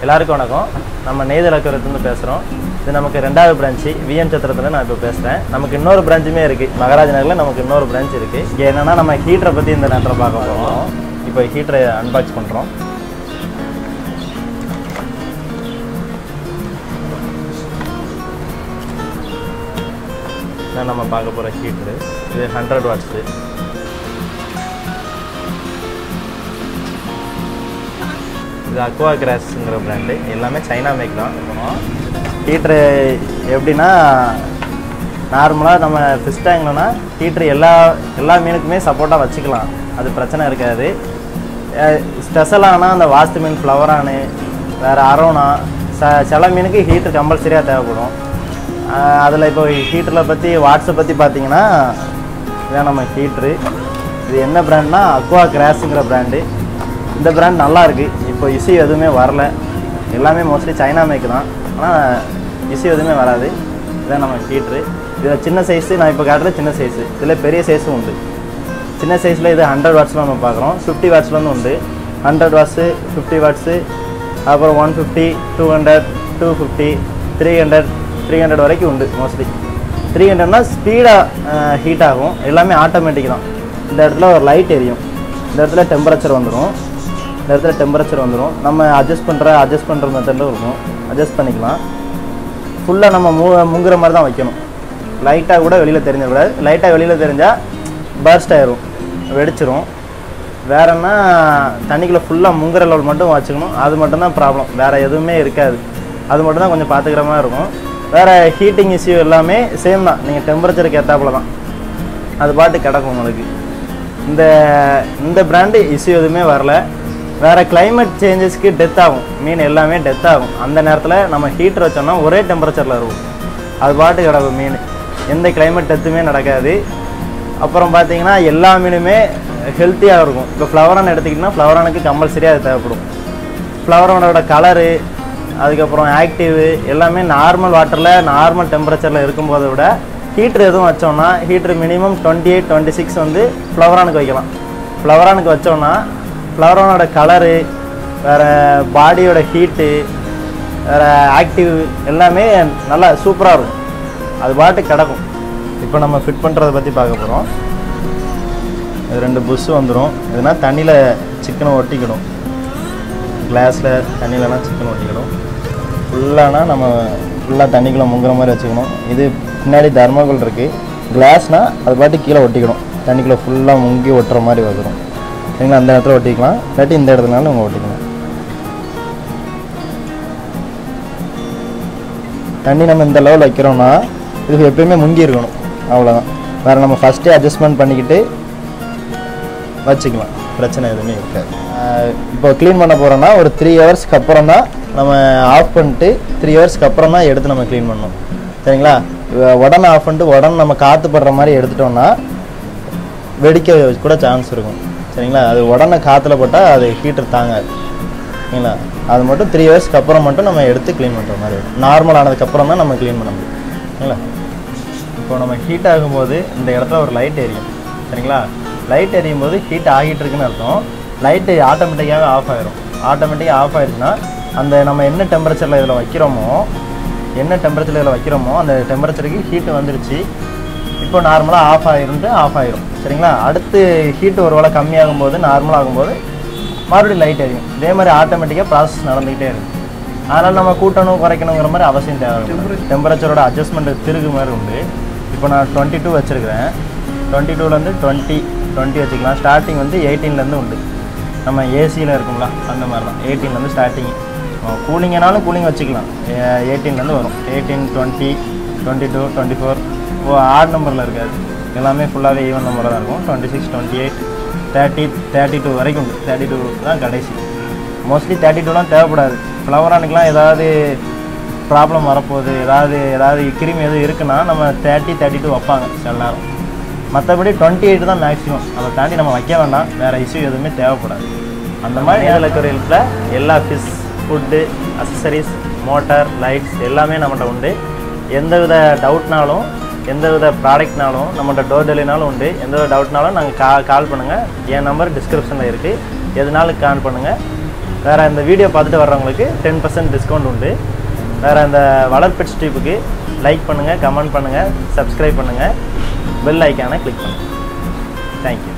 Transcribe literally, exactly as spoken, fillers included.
எல்லாருக்கும் வணக்கம். நம்ம நெய்தல் அக்வேரியத்துலேருந்து பேசுகிறோம். இது நமக்கு ரெண்டாவது பிரான்ச்சு விஎம் சத்திரத்தில் நான் இப்போ பேசுகிறேன். நமக்கு இன்னொரு பிரான்ச்சுமே இருக்குது. மகாராஜ் நகரில் நமக்கு இன்னொரு பிரான்ச் இருக்குது. இங்கே என்னென்னா நம்ம ஹீட்டரை பற்றி இந்த நேரத்தில் பார்க்க போகிறோம். இப்போ ஹீட்டரை அன்பாக்ஸ் பண்ணுறோம். இதான் நம்ம பார்க்க போகிற ஹீட்ரு. இது ஹண்ட்ரட் வாட்ஸு. இது அக்வா கிராஸ்ங்கிற பிராண்டு. எல்லாமே சைனா மேக் தான். ஹீட்ரு எப்படின்னா, நார்மலாக நம்ம ஃபிஷ் டேங்க்லனா ஹீட்ரு எல்லா எல்லா மீனுக்குமே சப்போர்ட்டாக வச்சுக்கலாம். அது பிரச்சனை இருக்காது. ஸ்பெஷலானால் அந்த வாஸ்து மீன், ஃப்ளவரானு, வேறு அரோனா, ச சில மீனுக்கு ஹீட்ரு கம்பல்சரியாக தேவைப்படும். அதில் இப்போ ஹீட்டரில் பற்றி வாட்ஸை பற்றி பார்த்தீங்கன்னா, இதான் நம்ம ஹீட்ரு. இது என்ன பிராண்ட்னா அக்வா கிராஸுங்கிற பிராண்டு. இந்த பிராண்ட் நல்லா இருக்குது. இப்போ இஷ்யூ எதுவுமே வரல. எல்லாமே மோஸ்ட்லி சைனா மேக்கு தான். ஆனால் இஷ்யூ எதுவுமே வராது. இதான் நம்ம ஹீட்ரு. இதில் சின்ன சைஸு, நான் இப்போ காட்டுறது சின்ன சைஸு. இதில் பெரிய சைஸும் உண்டு. சின்ன சைஸில் இது ஹண்ட்ரட் வாட்ஸில் நம்ம பார்க்குறோம். ஃபிஃப்டி வாட்ஸ்லேருந்து உண்டு. ஹண்ட்ரட் வாட்ஸு, ஃபிஃப்டி வாட்ஸு, அப்புறம் one fifty, two hundred, two fifty, three hundred three hundred வரைக்கும் உண்டு. மோஸ்ட்லி த்ரீ ஹண்ட்ரட்னா ஸ்பீடாக ஹீட் ஆகும். எல்லாமே ஆட்டோமேட்டிக் தான். இந்த இடத்துல ஒரு லைட் எரியும். இந்த இடத்துல டெம்பரேச்சர் வந்துடும். இந்த இடத்துல டெம்பரேச்சர் வந்துடும். நம்ம அட்ஜஸ்ட் பண்ணுற அட்ஜஸ்ட் பண்ணுற மெத்தடில் இருக்கும். அட்ஜஸ்ட் பண்ணிக்கலாம். ஃபுல்லாக நம்ம மூ முங்குற மாதிரி தான் வைக்கணும். லைட்டாக கூட வெளியில் தெரிஞ்சிடக்கூடாது. லைட்டாக வெளியில் தெரிஞ்சால் பர்ஸ்ட் ஆயிரும், வெடிச்சிரும். வேறன்னா தண்ணிக்குள்ளே ஃபுல்லாக முங்குற லெவல் மட்டும் வச்சுக்கணும். அது மட்டும்தான் ப்ராப்ளம். வேறு எதுவுமே இருக்காது. அது மட்டும் தான் கொஞ்சம் பார்த்துக்கிற மாதிரி இருக்கும். வேறு ஹீட்டிங் இஷ்யூ எல்லாமே சேம் தான். நீங்கள் டெம்பரேச்சருக்கு ஏற்றாப்புல தான் அது பாட்டு கிடக்கும் உங்களுக்கு. இந்த இந்த பிராண்டு இஷ்யூ எதுவுமே வரல. வேறு கிளைமேட் சேஞ்சஸ்க்கு டெத் ஆகும். மீன் எல்லாமே டெத் ஆகும். அந்த நேரத்தில் நம்ம ஹீட்டர் வச்சோம்னா ஒரே டெம்பரேச்சரில் இருக்கும். அது பாட்டு கிடக்கும் மீன். எந்த கிளைமேட் டெத்துமே நடக்காது. அப்புறம் பார்த்தீங்கன்னா எல்லா மீனுமே ஹெல்த்தியாக இருக்கும். இப்போ ஃப்ளவரான் எடுத்துக்கிட்டிங்கன்னா ஃப்ளவரானுக்கு கம்பல்சரியாக அது தேவைப்படும். ஃப்ளவரானோட கலரு, அதுக்கப்புறம் ஆக்டிவ் எல்லாமே நார்மல் வாட்டரில் நார்மல் டெம்பரேச்சரில் இருக்கும்போதை விட ஹீட்ரு எதுவும் வச்சோம்னா, heater minimum twenty eight twenty six வந்து ஃப்ளவரானுக்கு வைக்கலாம். ஃப்ளவரானுக்கு வச்சோம்னா ஃப்ளவரானோட கலரு, வேறு பாடியோட ஹீட்டு, வேறு ஆக்டிவ் எல்லாமே நல்லா சூப்பராக இருக்கும். அது பாட்டு கிடக்கும். இப்போ நம்ம ஃபிட் பண்ணுறதை பற்றி பார்க்க போகிறோம். இது ரெண்டு புஷ் வந்துடும். இதுனா தண்ணியில் சிக்கனை ஒட்டிக்கணும். கிளாஸில் தண்ணியிலலாம் சிக்கன் ஒட்டிக்கணும். ஃபுல்லானா நம்ம ஃபுல்லாக தண்ணிக்குள்ளே முங்குற மாதிரி வச்சுக்கணும். இது பின்னாடி தர்மகோல் இருக்குது. கிளாஸ்னால் அது பாட்டு கீழே ஒட்டிக்கணும். தண்ணிக்குள்ளே ஃபுல்லாக முங்கி ஒட்டுற மாதிரி வந்துடும். சரிங்களா? அந்த இடத்துல ஒட்டிக்கலாம். இல்லாட்டி இந்த இடத்துலனாலும் நம்ம ஒட்டிக்கலாம். தண்ணி நம்ம இந்த லெவல் வைக்கிறோம்னா இதுக்கு எப்பயுமே முங்கி இருக்கணும். அவ்வளோதான். வேறு நம்ம ஃபஸ்ட்டே அட்ஜஸ்ட்மெண்ட் பண்ணிக்கிட்டு வச்சுக்கலாம். பிரச்சனை எதுவுமே இருக்காது. இப்போ க்ளீன் பண்ண போகிறோன்னா ஒரு த்ரீ ஹவர்ஸ்க்கு அப்புறம் தான் நம்ம ஆஃப் பண்ணிட்டு த்ரீ ஹவர்ஸ்க்கு அப்புறம் தான் எடுத்து நம்ம க்ளீன் பண்ணணும். சரிங்களா? உடனே ஆஃப் பண்ணிட்டு உடனே நம்ம காற்று படுற மாதிரி எடுத்துட்டோம்னா வெடிக்க கூட சான்ஸ் இருக்கும். சரிங்களா? அது உடனே காற்றுல போட்டால் அது ஹீட்டர் தாங்காது. சரிங்களா? அது மட்டும் த்ரீ ஹவர்ஸ்க்கு அப்புறம் மட்டும் நம்ம எடுத்து க்ளீன் பண்ணுற மாதிரி இருக்கும். நார்மல் ஆனதுக்கப்புறம் தான் நம்ம க்ளீன் பண்ண முடியும். சரிங்களா? இப்போ நம்ம ஹீட் ஆகும்போது இந்த இடத்துல ஒரு லைட் எரியும். சரிங்களா? லைட் எரியும் போது ஹீட் ஆகிட்டு இருக்குன்னு அர்த்தம். லைட்டு ஆட்டோமேட்டிக்காக ஆஃப் ஆகிரும். ஆட்டோமேட்டிக்காக ஆஃப் ஆகிடுச்சுன்னா அந்த நம்ம என்ன டெம்பரேச்சரில் இதில் வைக்கிறோமோ என்ன டெம்பரேச்சரில் இதில் வைக்கிறோமோ அந்த டெம்பரேச்சருக்கு ஹீட்டு வந்துடுச்சு. இப்போ நார்மலாக ஆஃப் ஆகிருந்து ஆஃப் ஆகிரும். சரிங்களா? அடுத்து ஹீட்டு ஒரு வேளை கம்மியாகும் போது, நார்மலாக ஆகும்போது மறுபடியும் லைட் எரியும். இதே மாதிரி ஆட்டோமேட்டிக்காக ப்ராசஸ் நடந்துக்கிட்டே இருக்கும். அதனால் நம்ம கூட்டணும் குறைக்கணுங்கிற மாதிரி அவசியம் தேவை. டெம்பரேச்சரோட அட்ஜஸ்ட்மெண்ட் திருகு மாதிரி உண்டு. இப்போ நான் டுவெண்ட்டி டூ வச்சுருக்கிறேன். டுவெண்ட்டி டூலேருந்து டுவெண்ட்டி டுவெண்ட்டி வச்சுக்கலாம். ஸ்டார்டிங் வந்து எயிட்டீன்லேருந்து உண்டு. நம்ம ஏசியில் இருக்குங்களா அந்த மாதிரி தான். எயிட்டீன்லேருந்து ஸ்டார்டிங். கூலிங்கனாலும் கூலிங் வச்சுக்கலாம். எயிட்டீன்லேருந்து வரும். Eighteen, twenty, twenty two, twenty four. Oh odd நம்பரில் இருக்காது. எல்லாமே ஃபுல்லாகவே ஈவன் நம்பரில் தான் இருக்கும். Twenty six, twenty eight, thirty, thirty two வரைக்கும் உண்டு. தேர்ட்டி டூ தான் கடைசி. மோஸ்ட்லி தேர்ட்டி டூலாம் தேவைப்படாது. ஃப்ளவரானுக்கெலாம் ஏதாவது ப்ராப்ளம் வரப்போகுது, ஏதாவது ஏதாவது கிருமி எதுவும் இருக்குன்னா நம்ம தேர்ட்டி தேர்ட்டி டூ வைப்பாங்க சில நேரம். மற்றபடி டுவெண்ட்டி எயிட் தான் மேக்ஸிமம். அதை தாண்டி நம்ம வைக்க வேண்டாம். வேறு இஷ்யூ எதுவுமே தேவைப்படாது. அந்த மாதிரி நெய்தல் அக்வேரியத்தில் எல்லா fish, food, accessories, motor, lights எல்லாமே நம்மகிட்ட உண்டு. எந்தவித டவுட்னாலும் எந்தவித ப்ராடக்ட்னாலும் நம்மகிட்ட டோர் டெலிவரினாலும் உண்டு. எந்தவித டவுட்னாலும் நாங்கள் கா கால் பண்ணுங்கள். என் நம்பர் டிஸ்கிரிப்ஷனில் இருக்குது. எதுனாலும் கால் பண்ணுங்கள். வேறு இந்த வீடியோ பார்த்துட்டு வர்றவங்களுக்கு டென் பர்சன்ட் டிஸ்கவுண்ட் உண்டு. வேறு இந்த வளர் பெட்ஸ் டியூப்புக்கு லைக் பண்ணுங்கள், கமெண்ட் பண்ணுங்கள், சப்ஸ்கிரைப் பண்ணுங்கள், பெல் ஐக்கானை கிளிக் பண்ணுங்கள். தேங்க்யூ.